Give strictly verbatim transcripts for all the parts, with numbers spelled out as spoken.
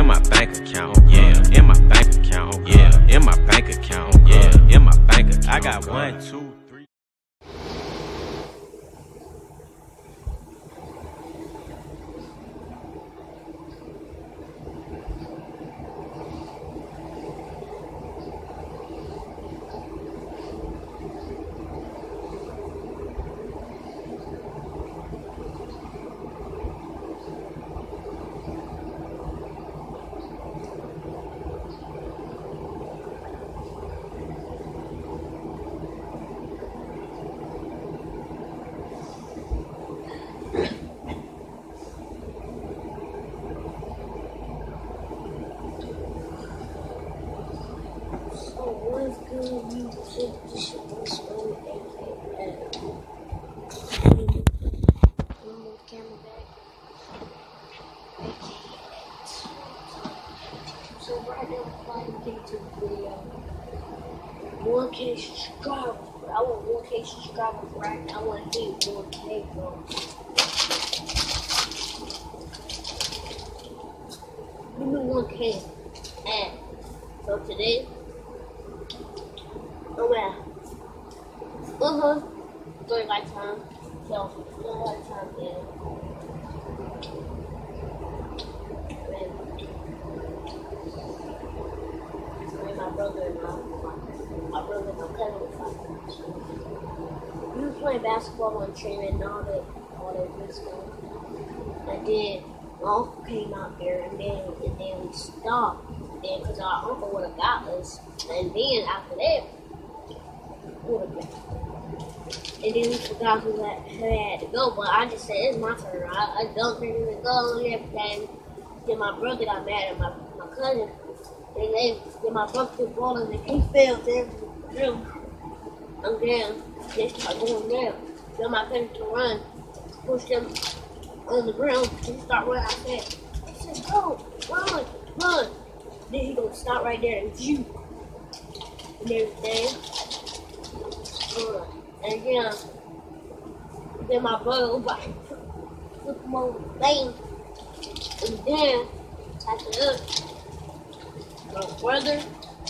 in my bank account, yeah, in my bank account, yeah, in my bank account, yeah, in my bank account. I got one, two, three. What's good, you shit, this shit was so A K A. One more camera back. A K A. So right now, I'm about to get to the video. one K subscribers, bro. I want one K subscribers right now. I want to hit one K, bro. Give me one K. And so today, oh yeah. Uh-huh. Story by time. So, story by time, yeah. Man. Me, my brother and my, my, my brother and my cousin was fighting. We were playing basketball on training and all that, all that good stuff. And then my uncle came out there and then, and then we stopped. And then, because our uncle would have got us. And then after that, and then we forgot who had, who had to go, but I just said, it's my turn. I, I dunked him to go and everything. Then my brother got mad at my, my cousin. And then, then my brother took the ball and he fell there to the room. And then they started going down. Then my cousin to run, pushed him on the ground. He started running. I said, I said, go, run, run. Then he gonna stop right there and shoot. And everything. Uh, and then, then my brother was like, flip him over the thing. And then, after that, my brother,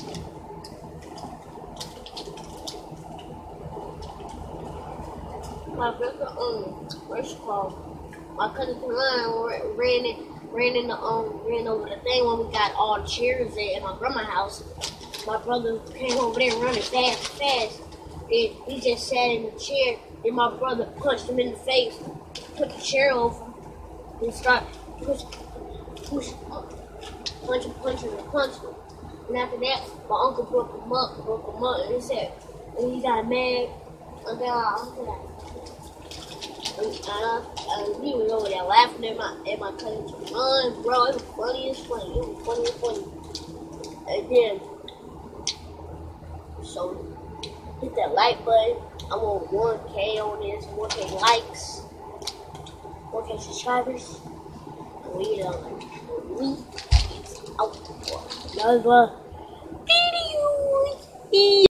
my brother, um, first of all, my cousin ran, ran in, ran in the, um, ran over the thing when we got all the chairs there at my grandma's house. My brother came over there running fast, fast. Then he just sat in the chair. Then my brother punched him in the face, took the chair over, and started push, push, punching, punching, and punching. And after that, my uncle broke him up, broke him up, and he said, and he got mad. And then I was like, and, uh, and he was over there laughing at my at my cousin to run, bro. It was funny as funny. It was funny as funny. And then, so. Hit that like button. I want one K on this, one K likes, one K subscribers. We are we out for another video.